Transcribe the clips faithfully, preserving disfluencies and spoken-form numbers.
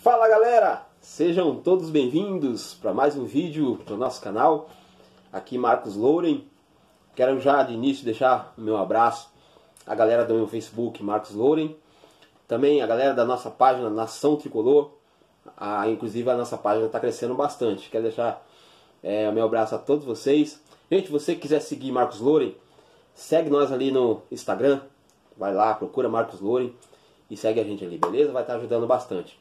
Fala galera, sejam todos bem-vindos para mais um vídeo do nosso canal. Aqui Marcos Louren. Quero já de início deixar o meu abraço à galera do meu Facebook, Marcos Louren. Também a galera da nossa página Nação Tricolor. Ah, inclusive a nossa página está crescendo bastante. Quero deixar é, o meu abraço a todos vocês. Gente, você que quiser seguir Marcos Louren, segue nós ali no Instagram. Vai lá, procura Marcos Louren e segue a gente ali, beleza? Vai estar ajudando bastante.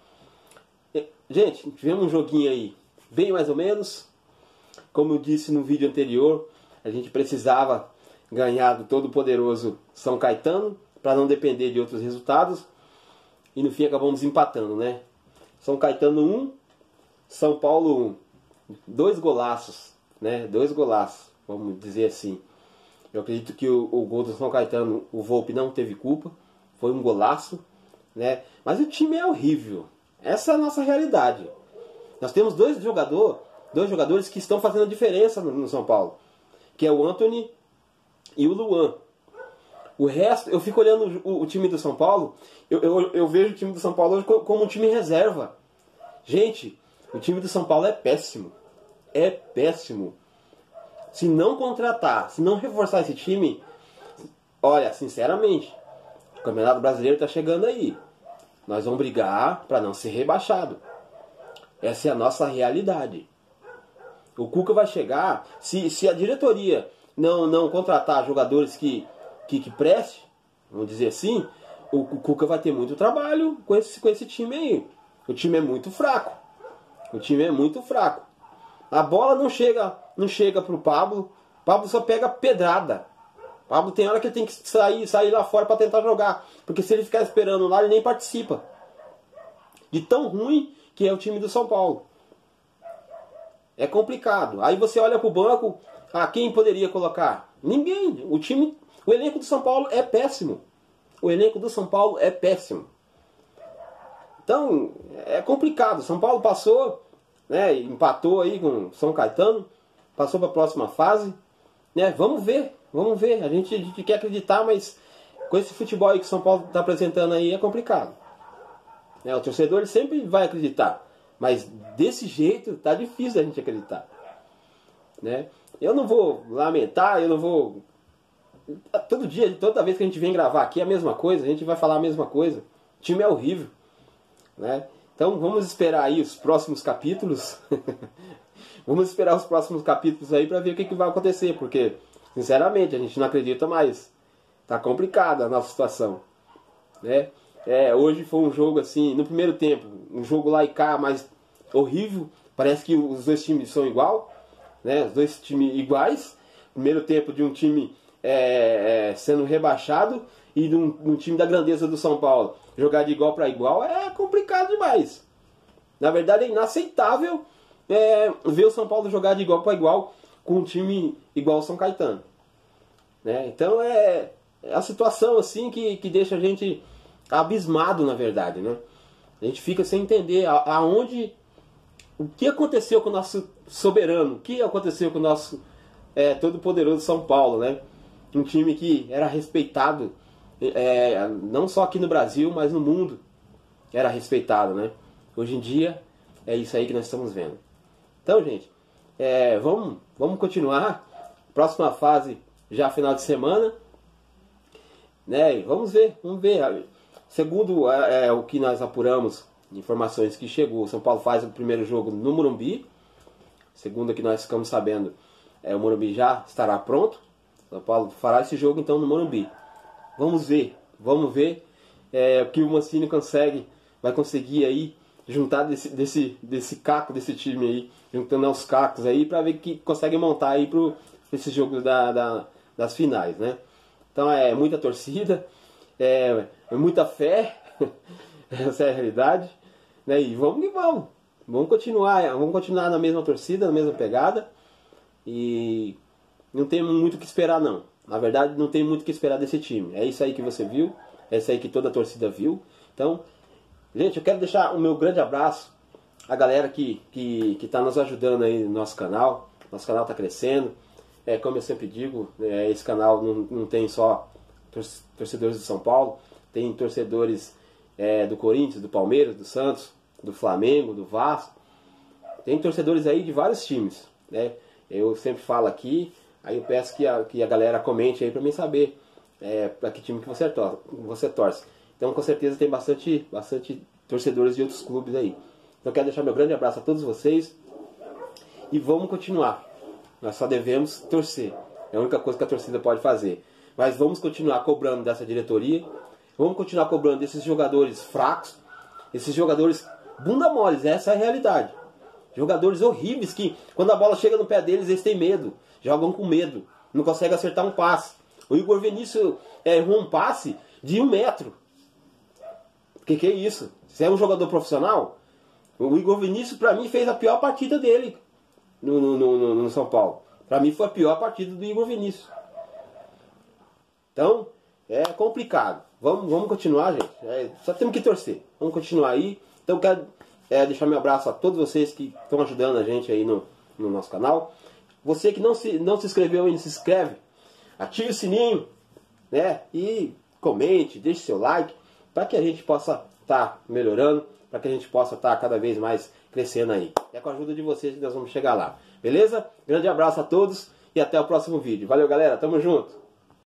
Gente, tivemos um joguinho aí bem mais ou menos. Como eu disse no vídeo anterior, a gente precisava ganhar do todo poderoso São Caetano para não depender de outros resultados. E no fim acabamos empatando, né? São Caetano um, São Paulo um. Dois golaços, né? Dois golaços, vamos dizer assim. Eu acredito que o, o gol do São Caetano, o Volpi não teve culpa. Foi um golaço, né? Mas o time é horrível. Essa é a nossa realidade. Nós temos dois, jogador, dois jogadores que estão fazendo a diferença no, no São Paulo. Que é o Antony e o Luan. O resto, eu fico olhando o, o time do São Paulo, eu, eu, eu vejo o time do São Paulo hoje como um time reserva. Gente, o time do São Paulo é péssimo. É péssimo. Se não contratar, se não reforçar esse time, olha, sinceramente, o Campeonato Brasileiro está chegando aí. Nós vamos brigar para não ser rebaixado. Essa é a nossa realidade. O Cuca vai chegar, se, se a diretoria não, não contratar jogadores que, que, que preste, vamos dizer assim, o, o Cuca vai ter muito trabalho com esse, com esse time aí. O time é muito fraco. O time é muito fraco. A bola não chega, não chega pro Pablo. O Pablo só pega pedrada. O Pablo tem hora que ele tem que sair, sair lá fora para tentar jogar. Porque se ele ficar esperando lá, ele nem participa. De tão ruim que é o time do São Paulo. É complicado. Aí você olha pro banco, ah, quem poderia colocar? Ninguém. O time, o elenco do São Paulo é péssimo. O elenco do São Paulo é péssimo. Então, é complicado. São Paulo passou, né, empatou aí com São Caetano, passou para a próxima fase, né? Vamos ver, vamos ver. A gente, a gente quer acreditar, mas com esse futebol aí que o São Paulo está apresentando aí é complicado. Né? O torcedor ele sempre vai acreditar, mas desse jeito tá difícil a gente acreditar. Né? Eu não vou lamentar, eu não vou... Todo dia, toda vez que a gente vem gravar aqui é a mesma coisa, a gente vai falar a mesma coisa. O time é horrível. Né? Então vamos esperar aí os próximos capítulos. Vamos esperar os próximos capítulos aí para ver o que, que vai acontecer, porque sinceramente a gente não acredita mais. Tá complicada a nossa situação, né? É, hoje foi um jogo assim, no primeiro tempo, um jogo lá e cá, mas horrível. Parece que os dois times são igual, né? Os dois times iguais. Primeiro tempo de um time é, é, sendo rebaixado e de um, um time da grandeza do São Paulo jogar de igual para igual é complicado demais. Na verdade é inaceitável é, ver o São Paulo jogar de igual para igual com um time igual ao São Caetano. Né? Então é, é a situação assim que, que deixa a gente abismado, na verdade. Né? A gente fica sem entender a, aonde, o que aconteceu com o nosso soberano, o que aconteceu com o nosso é, todo-poderoso São Paulo. Né? Um time que era respeitado, É, não só aqui no Brasil, mas no mundo era respeitado, né? Hoje em dia é isso aí que nós estamos vendo. Então, gente, é, vamos, vamos continuar. Próxima fase já final de semana, né? Vamos ver, vamos ver. Segundo é, é, o que nós apuramos, informações que chegou, o São Paulo faz o primeiro jogo no Morumbi. Segundo o que nós ficamos sabendo, é, o Morumbi já estará pronto. O São Paulo fará esse jogo então no Morumbi. Vamos ver, vamos ver é, o que o Mancini consegue, vai conseguir aí juntar desse, desse, desse caco desse time aí, juntando aos cacos aí, para ver que consegue montar aí para esse jogo da, da, das finais, né? Então é muita torcida, é, é muita fé, essa é a realidade, né? E vamos que vamos, vamos continuar, vamos continuar na mesma torcida, na mesma pegada, e não tem muito o que esperar não. Na verdade, não tem muito o que esperar desse time. É isso aí que você viu. É isso aí que toda a torcida viu. Então, gente, eu quero deixar o meu grande abraço à galera que que que está nos ajudando aí no nosso canal. Nosso canal está crescendo. É, como eu sempre digo, é, esse canal não, não tem só torcedores do São Paulo. Tem torcedores é, do Corinthians, do Palmeiras, do Santos, do Flamengo, do Vasco. Tem torcedores aí de vários times, né? Eu sempre falo aqui, aí eu peço que a, que a galera comente aí pra mim saber é, pra que time que você, tor você torce. Então com certeza tem bastante, bastante torcedores de outros clubes aí. Então eu quero deixar meu grande abraço a todos vocês e vamos continuar. Nós só devemos torcer. É a única coisa que a torcida pode fazer. Mas vamos continuar cobrando dessa diretoria, vamos continuar cobrando desses jogadores fracos, esses jogadores bunda moles, essa é a realidade. Jogadores horríveis que, quando a bola chega no pé deles, eles têm medo. Jogam com medo. Não conseguem acertar um passe. O Igor Vinícius errou um passe de um metro. Que que é isso? Você é um jogador profissional? O Igor Vinícius, pra mim, fez a pior partida dele no, no, no, no São Paulo. Pra mim, foi a pior partida do Igor Vinícius. Então, é complicado. Vamos, vamos continuar, gente. É, só temos que torcer. Vamos continuar aí. Então, quero... É, deixar meu abraço a todos vocês que estão ajudando a gente aí no, no nosso canal. Você que não se, não se inscreveu ainda, se inscreve. Ative o sininho, né? E comente, deixe seu like, para que a gente possa estar tá melhorando, para que a gente possa estar tá cada vez mais crescendo aí. É com a ajuda de vocês que nós vamos chegar lá. Beleza? Grande abraço a todos e até o próximo vídeo. Valeu, galera. Tamo junto.